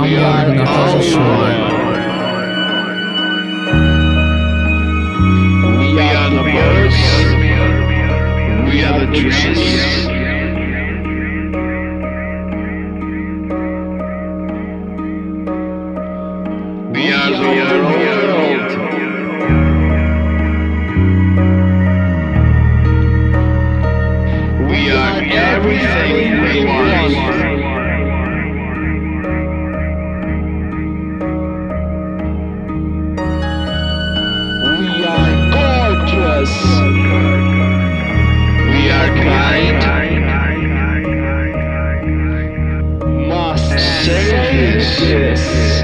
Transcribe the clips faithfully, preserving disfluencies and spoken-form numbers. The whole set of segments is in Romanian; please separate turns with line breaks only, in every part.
are Natasha Shore.
We are the birds. We are the trees. We are the world. We are everything we want. We are gorgeous. We are kind. Must say this.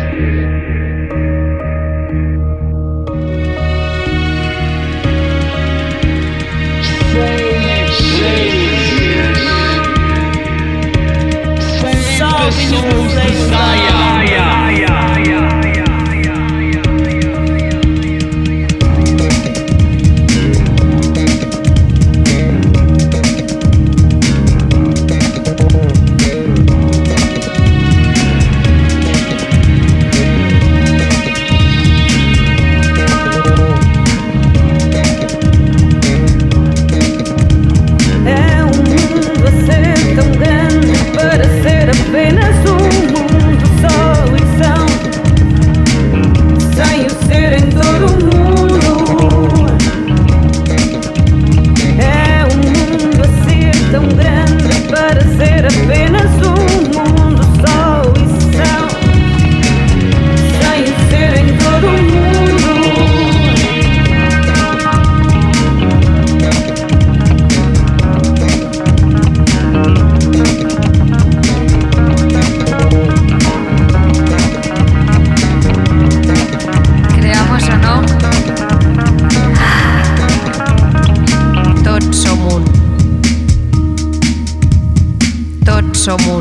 Som un.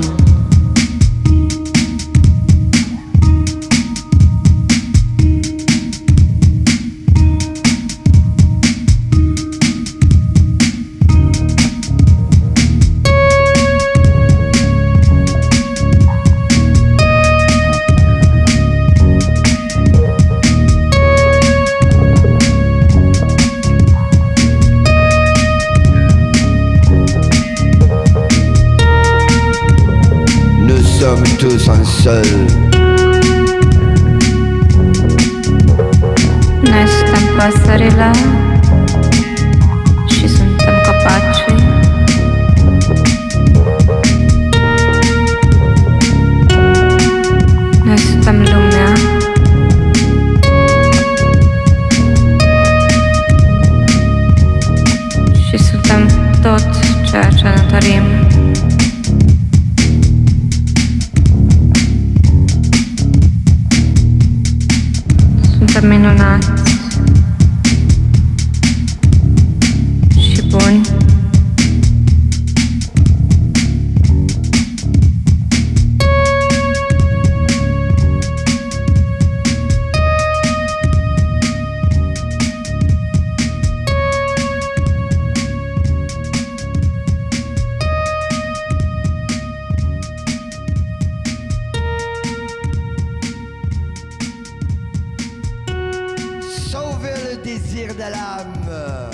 Nous sommes tous un seul.
Noi suntem păsările și suntem copacii. Noi suntem lumea. Și suntem tot ceea ce ne dorim. Suntem minunați și buni.
Sauvez le désir de l'âme.